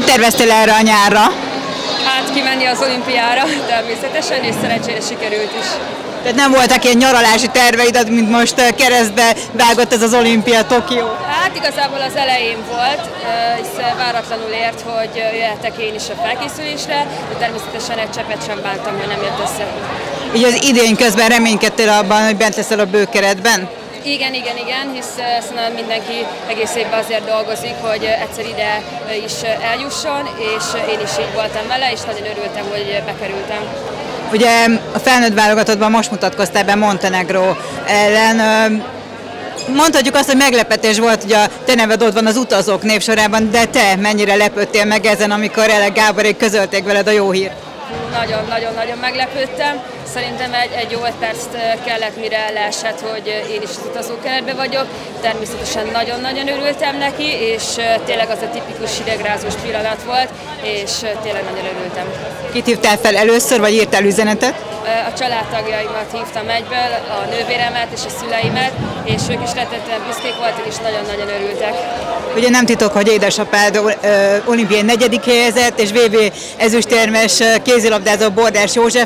terveztél erre a nyárra? Hát kimenni az olimpiára természetesen, és szerencsére sikerült is. Tehát nem voltak ilyen nyaralási terveid, mint most keresztbe vágott ez az olimpia Tokió? Hát igazából az elején volt, hisz váratlanul ért, hogy jöhetek én is a felkészülésre, de természetesen egy cseppet sem bántam, hogy nem jött össze. Így az idén közben reménykedtél abban, hogy bent leszel a bőkeretben? Igen, hisz szerintem mindenki egész évben azért dolgozik, hogy egyszer ide is eljusson, és én is így voltam vele, és nagyon örültem, hogy bekerültem. Ugye a felnőtt válogatottban most mutatkoztál be Montenegró ellen. Mondhatjuk azt, hogy meglepetés volt, hogy a te neved ott van az utazók névsorában, de te mennyire lepődtél meg ezen, amikor Elek Gáborék közölték veled a jó hírt? Nagyon meglepődtem. Szerintem egy jó 5 perc kellett, mire leesett, hogy én is az utazókeretben vagyok. Természetesen nagyon-nagyon örültem neki, és tényleg az a tipikus hidegrázós pillanat volt, és tényleg nagyon örültem. Kit hívtál fel először, vagy írtál üzenetet? A családtagjaimat hívtam egyből, a nővéremet és a szüleimet, és ők is rettetően büszkék voltak, és nagyon-nagyon örültek. Ugye nem titok, hogy édesapád olimpiai 4. helyezett, és VB ezüstérmes kézilabdázó Bordás József.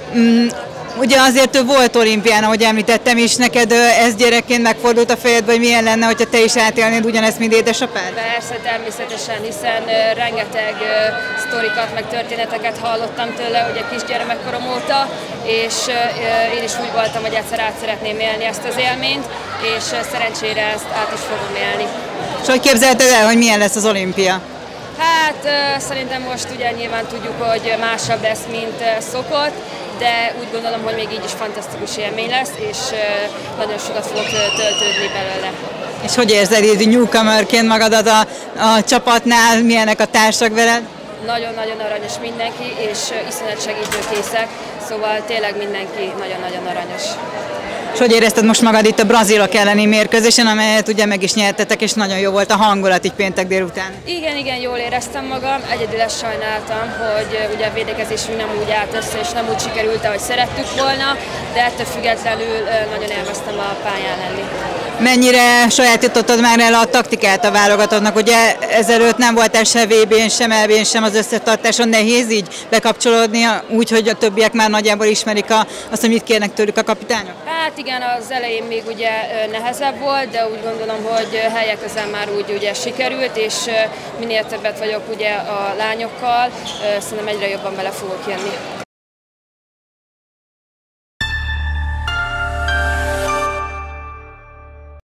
Ugye azért ő volt olimpián, ahogy említettem is, neked ez gyerekként megfordult a fejedbe, hogy milyen lenne, hogyha te is átélnéd ugyanezt, mint édesapád? Persze, természetesen, hiszen rengeteg sztorikat, meg történeteket hallottam tőle, ugye kisgyermekkorom óta, és én is úgy voltam, hogy egyszer át szeretném élni ezt az élményt, és szerencsére ezt át is fogom élni. És hogy képzelted el, hogy milyen lesz az olimpia? Hát szerintem most ugye nyilván tudjuk, hogy másabb lesz, mint szokott, de úgy gondolom, hogy még így is fantasztikus élmény lesz, és nagyon sokat fogok töltődni belőle. És hogy érzed így newcomerként magadat a csapatnál, milyenek a társak veled? Nagyon-nagyon aranyos mindenki, és iszonyat segítőkészek, szóval tényleg mindenki nagyon-nagyon aranyos. És hogy érezted most magad itt a brazilok elleni mérkőzésen, amelyet ugye meg is nyertetek, és nagyon jó volt a hangulat így péntek délután? Igen, jól éreztem magam. Egyedül ezt sajnáltam, hogy ugye a védekezésünk nem úgy állt össze, és nem úgy sikerült, ahogy szerettük volna, de ettől függetlenül nagyon élveztem a pályán lenni. Mennyire sajátítottad már el a taktikát a válogatottnak? Ugye ezelőtt nem voltál se VB-n, sem EB-n, sem az összetartáson, nehéz így bekapcsolódni, úgy, hogy a többiek már nagyjából ismerik azt, hogy mit kérnek tőlük a kapitányok? Hát igen, az elején még ugye nehezebb volt, de úgy gondolom, hogy helyek közel már úgy ugye sikerült, és minél többet vagyok ugye a lányokkal, szerintem egyre jobban bele fogok jönni.